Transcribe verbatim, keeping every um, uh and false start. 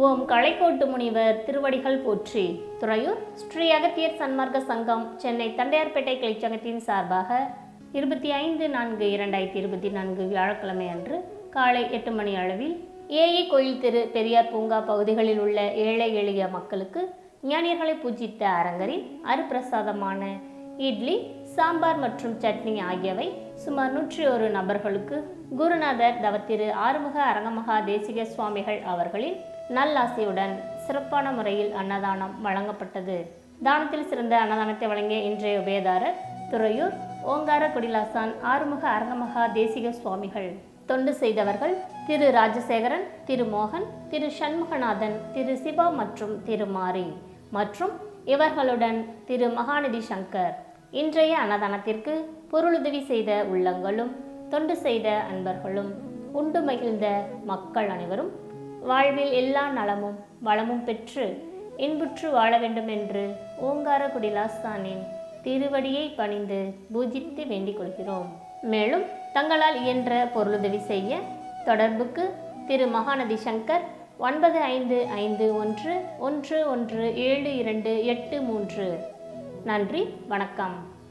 ஓம் கலைக்கோட்டு முனிவர் திருவடிகள் போற்றி. துறையூர் ஸ்ரீ அகத்தியர் சன்மார்க்க சங்கம் சென்னை தண்டையார்பேட்டை கிளைச்சங்கத்தின் சார்பாக இருபத்தி ஐந்து நான்கு இரண்டாயிரத்தி இருபத்தி நான்கு வியாழக்கிழமை அன்று காலை எட்டு மணி அளவில் ஏஇ கோயில் தெரு பெரியார் பூங்கா பகுதிகளில் உள்ள ஏழை எளிய மக்களுக்கு ஞானியர்களை பூஜித்த அரங்கரின் அருப்பிரசாதமான இட்லி, சாம்பார் மற்றும் சட்னி ஆகியவை சுமார் நூற்றி ஒரு நபர்களுக்கு குருநாதர் தவத்திரு ஆறுமுக அரங்கமகா தேசிக சுவாமிகள் அவர்களின் நல்லாசையுடன் சிறப்பான முறையில் அன்னதானம் வழங்கப்பட்டது. தானத்தில் சிறந்த அன்னதானத்தை வழங்கிய இன்றைய உபயதாரர் துறையூர் ஓங்கார குடிலாசான் ஆறுமுக அரங்கமகா தேசிக சுவாமிகள். தொண்டு செய்தவர்கள் திரு ராஜசேகரன், திரு மோகன், திரு சண்முகநாதன், திரு சிவா மற்றும் திரு மாரி மற்றும் இவர்களுடன் திரு மகாநிதி சங்கர். இன்றைய அன்னதானத்திற்கு பொருளுதவி செய்த உள்ளங்களும் தொண்டு செய்த அன்பர்களும் உண்டு மகிழ்ந்த மக்கள் அனைவரும் வாழ்வில் எல்லா நலமும் வளமும் பெற்று இன்புற்று வாழ வேண்டும் என்று ஓங்கார குடிலாசானின் திருவடியை பணிந்து பூஜித்து வேண்டிக் கொள்கிறோம். மேலும் தங்களால் இயன்ற பொருளுதவி செய்ய தொடர்புக்கு திரு மகாநதி சங்கர் ஒன்பது ஐந்து ஐந்து ஒன்று ஒன்று ஒன்று ஏழு இரண்டு எட்டு மூன்று. நன்றி, வணக்கம்.